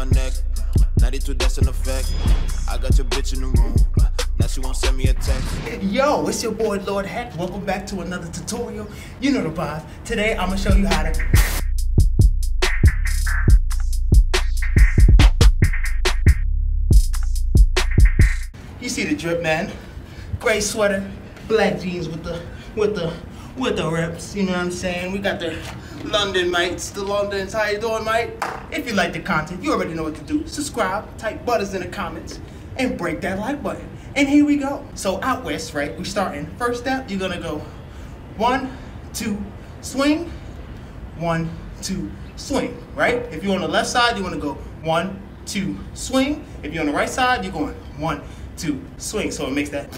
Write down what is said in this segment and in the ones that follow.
my neck. 92 that's in effect. I got your bitch in the room. Now she won't send me a text. Yo, it's your boy Lord Heck. Welcome back to another tutorial. You know the vibe. Today I'm gonna show you how to You see the drip, man. Gray sweater, black jeans with the rips, you know what I'm saying? We got the London mates, the Londons. How you doing, mate? If you like the content, you already know what to do. Subscribe, type butters in the comments, and break that like button. And here we go. So out west, right, we starting. First step, you're gonna go 1, 2, swing, 1, 2, swing, right? If you're on the left side, you wanna go 1, 2, swing. If you're on the right side, you're going 1, 2, swing. So it makes that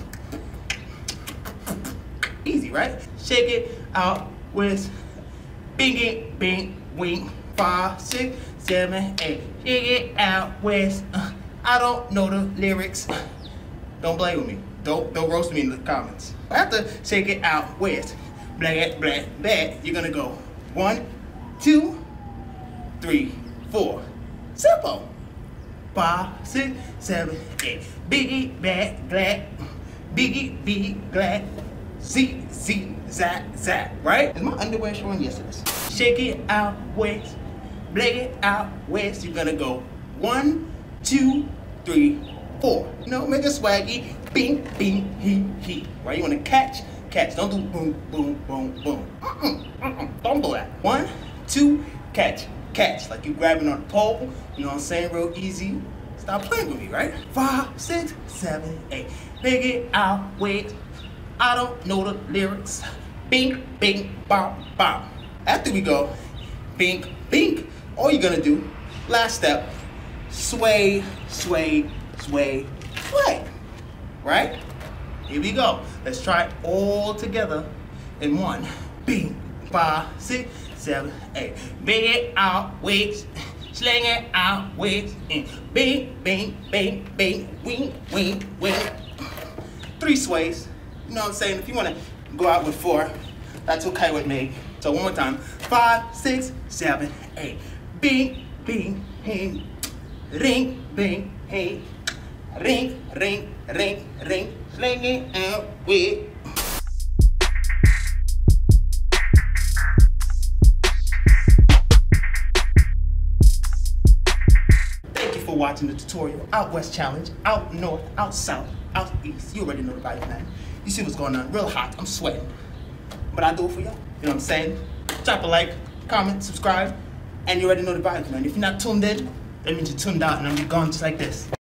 easy, right? Shake it out with bing, bing, wing, 5, 6, 7, 8. Shake it out with, I don't know the lyrics. Don't play with me. Don't roast me in the comments. After shake it out with black, black, black, you're gonna go 1, 2, 3, 4. Simple. 5, 6, 7, 8. Biggie, black, black. Biggie, big, black. Z, Z, zap, zap, right? Is my underwear showing? Yes, it is. Shake it out west, black it out west. You're gonna go 1, 2, 3, 4. You know, make it swaggy. Bing, bing, he. Right? You wanna catch. Don't do boom, boom, boom, boom. Don't do that. 1, 2, catch. Like you grabbing on the pole. You know what I'm saying? Real easy. Stop playing with me, right? 5, 6, 7, 8. Make it out west. I don't know the lyrics. Bing, bing, bop, bop. After we go, bing, bing, all you're gonna do, last step, sway, sway, sway, sway. Right? Here we go. Let's try it all together in one. Bing, 5, 6, 7, 8. Bing it out, wait, sling it out, wait, and bing, bing, bing, bing, wing, wing, wing. 3 sways. You know what I'm saying? If you want to go out with 4, that's okay with me. So one more time. 5, 6, 7, 8. Bing, bing, hey. Ring, bing, hey. Ring, ring, ring, ring. Sling it out with. Thank you for watching the tutorial. Out west challenge, out north, out south, out east. You already know the vibe, man. You see what's going on? Real hot. I'm sweating. But I do it for y'all. You know what I'm saying? Drop a like, comment, subscribe, and you already know the vibes, man. If you're not tuned in, that means you're tuned out and I'm gone just like this.